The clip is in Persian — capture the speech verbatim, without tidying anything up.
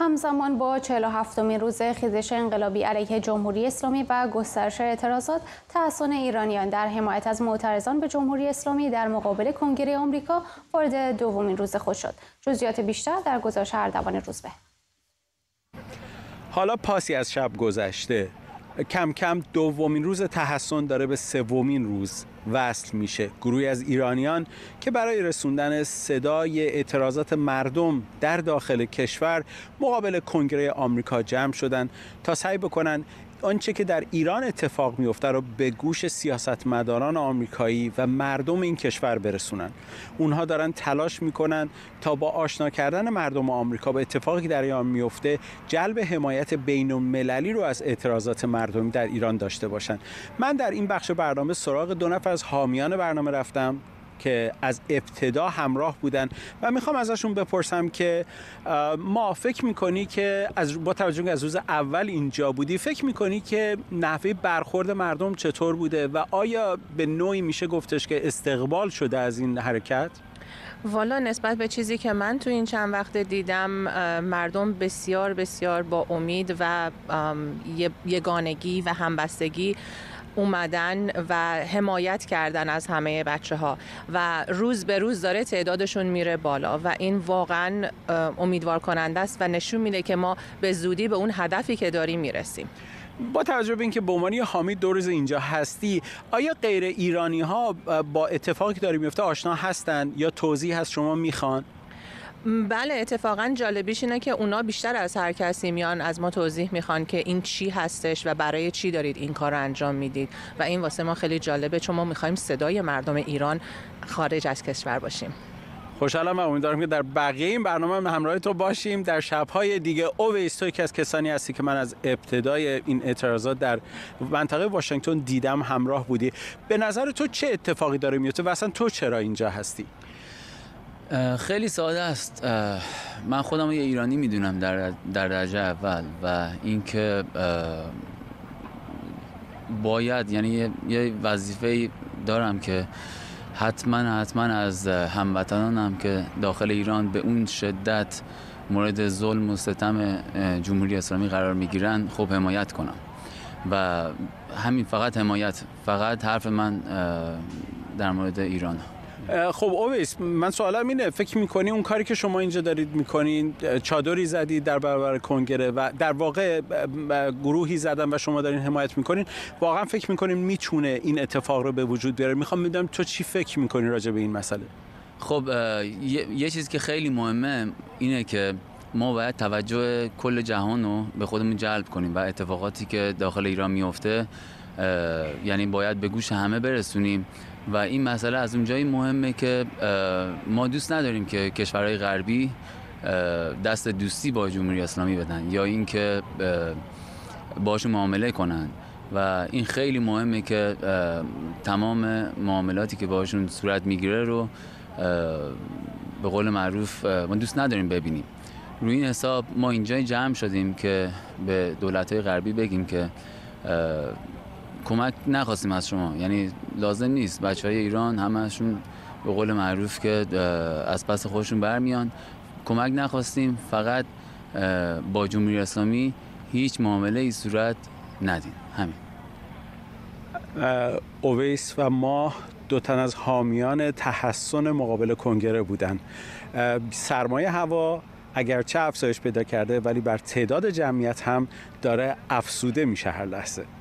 همزمان با چهل و هفتمین روز خیزش انقلابی علیه جمهوری اسلامی و گسترش اعتراضات، تحصن ایرانیان در حمایت از معترضان به جمهوری اسلامی در مقابل کنگره آمریکا وارد دومین روز خود شد. جزئیات بیشتر در گزارش اردوان روزبه. حالا پاسی از شب گذشته، کم کم دومین روز تحصن داره به سومین روز وصل میشه. گروهی از ایرانیان که برای رسوندن صدای اعتراضات مردم در داخل کشور مقابل کنگره آمریکا جمع شدن تا سعی بکنن آنچه که در ایران اتفاق میفته رو به گوش سیاستمداران آمریکایی و مردم این کشور برسونن. اونها دارن تلاش میکنن تا با آشنا کردن مردم آمریکا با اتفاقی که در ایران میفته جلب حمایت بین المللی رو از اعتراضات مردمی در ایران داشته باشن. من در این بخش برنامه سراغ دو نفر از حامیان برنامه رفتم که از ابتدا همراه بودن و میخوام ازشون بپرسم که ما فکر میکنی که از با توجه به از روز اول اینجا بودی، فکر میکنی که نحوه برخورد مردم چطور بوده و آیا به نوعی میشه گفتش که استقبال شده از این حرکت؟ والا نسبت به چیزی که من تو این چند وقت دیدم، مردم بسیار بسیار با امید و یگانگی و همبستگی اومدن و حمایت کردن از همه بچه ها و روز به روز داره تعدادشون میره بالا و این واقعا امیدوار کننده است و نشون میده که ما به زودی به اون هدفی که داریم میرسیم. با توجه به اینکه به عنوان حامید دو روز اینجا هستی، آیا غیر ایرانی ها با اتفاقی که داره میفته آشنا هستن یا توضیح هست شما میخوان؟ بله، اتفاقا جالبیش اینه که اونا بیشتر از هر کسی میان از ما توضیح میخوان که این چی هستش و برای چی دارید این کار رو انجام میدید و این واسه ما خیلی جالبه، چون ما میخوایم صدای مردم ایران خارج از کشور باشیم. خوشحالم و امیدوارم که در بقیه این برنامه هم همراه تو باشیم در شب‌های دیگه. اویس، تو یکی از کسانی هستی که من از ابتدای این اعتراضات در منطقه واشنگتن دیدم، همراه بودی. به نظر تو چه اتفاقی داره میفته و اصلا تو چرا اینجا هستی؟ خیلی ساده است. من خودم یه ایرانی میدونم در در درجه اول و اینکه باید، یعنی یه وظیفه دارم که حتما حتما از هموطنانم که داخل ایران به اون شدت مورد ظلم و ستم جمهوری اسلامی قرار میگیرن خب حمایت کنم و همین، فقط حمایت. فقط حرف من در مورد ایران. خب اویس، من سوالم اینه، فکر میکنی اون کاری که شما اینجا دارید میکنین، چادری زدید در برابر کنگره و در واقع گروهی زدن و شما دارین حمایت میکنین، واقعا فکر میکنین میتونه این اتفاق رو به وجود بیاره؟ میخوام بدونم تو چی فکر میکنی راجع به این مسئله؟ خب یه, یه چیز که خیلی مهمه اینه که ما باید توجه کل جهان رو به خودمون جلب کنیم و اتفاقاتی که داخل ایران میفته یعنی باید به گوش همه برسونیم و این مسئله از اونجایی مهمه که ما دوست نداریم که کشورهای غربی دست دوستی با جمهوری اسلامی بدن یا اینکه باشون معامله کنن و این خیلی مهمه که تمام معاملاتی که باشون صورت میگیره رو به قول معروف ما دوست نداریم ببینیم. روی این حساب ما اینجا جمع شدیم که به دولت‌های غربی بگیم که کمک نخواستیم از شما، یعنی لازم نیست. بچه‌های ایران همه‌شون به قول معروف که از پس خودشون برمیان، کمک نخواستیم، فقط با جمهوری اسلامی هیچ معامله ای صورت ندین. همین. اویس و ما دو تن از حامیان تحصن مقابل کنگره بودن. سرمایه هوا اگرچه افزایش پیدا کرده ولی بر تعداد جمعیت هم داره افزوده میشه هر لحظه.